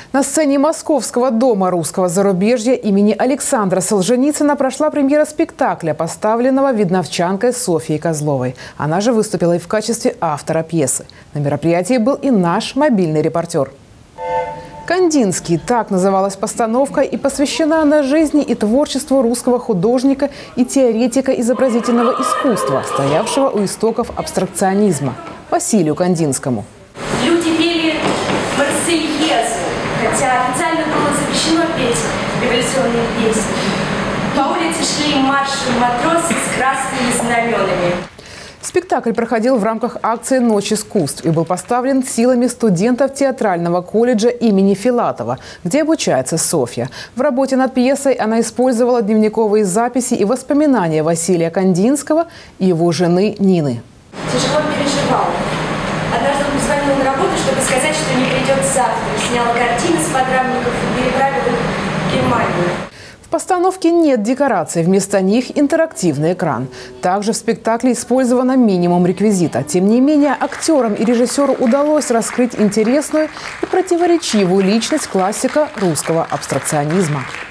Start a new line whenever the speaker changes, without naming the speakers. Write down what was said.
На сцене Московского дома русского зарубежья имени Александра Солженицына прошла премьера спектакля, поставленного видновчанкой Софьей Козловой. Она же выступила и в качестве автора пьесы. На мероприятии был и наш мобильный репортер. «Кандинский» – так называлась постановка, и посвящена она жизни и творчеству русского художника и теоретика изобразительного искусства, стоявшего у истоков абстракционизма – Василию Кандинскому.
Люди пели «Марсельезу», хотя официально было запрещено петь революционные песни. По улице шли марши матросы с красными знаменами.
Спектакль проходил в рамках акции «Ночь искусств» и был поставлен силами студентов театрального колледжа имени Филатова, где обучается Софья. В работе над пьесой она использовала дневниковые записи и воспоминания Василия Кандинского и его жены Нины.
Тяжело переживал. Однажды он позвонил на работу, чтобы сказать, что не придет завтра. Снял картины с подрамников и переправил их в Германию.
В постановке нет декораций, вместо них интерактивный экран. Также в спектакле использовано минимум реквизита. Тем не менее, актерам и режиссеру удалось раскрыть интересную и противоречивую личность классика русского абстракционизма.